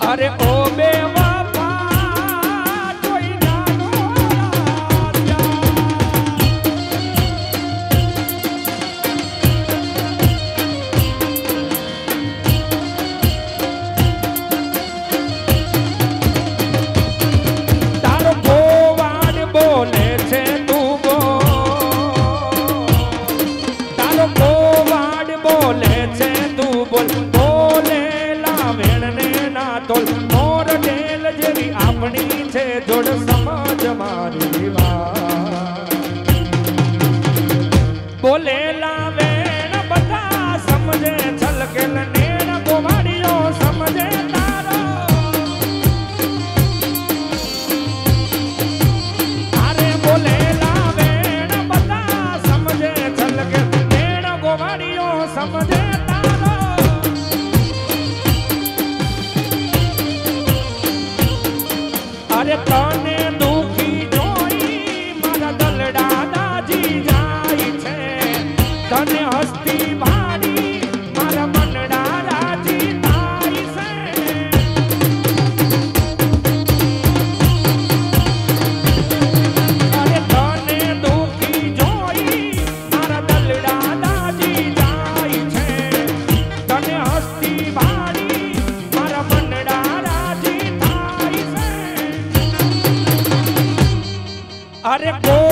अरे ओ बेवफा कोई जानो राजा तारो गोवाड़ बोले छे तू गो तारो गोवाड़ बोले छे तू बोल बोले लावेण ने ना तोल मोर ढेल जेवी आपणी छे जोड़ समझ मारी वात बोले लावेण बधा समझे छलकेल नेण गोवाड़ियो समझे तारो अरे बोले लावेण बधा समझे छलकेल नेण गोवाड़ियो समझे तारो अरे तने दुखी जोई मारा दलड़ा दाजी जाय छे तने हस्ती भारी मारा मनड़ा राजी थाय छे अरे तने दुखी जोई मारा दलड़ा दाजी जाय छे तने हस्ती भारी मारा मनड़ा राजी थाय छे अरे